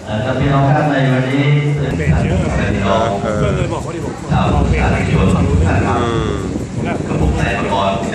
ครับพี่น้องครับในวันนี้เป็นพี่น้องชาวสาธารณชนท่านครับกระผมนายประกรณ์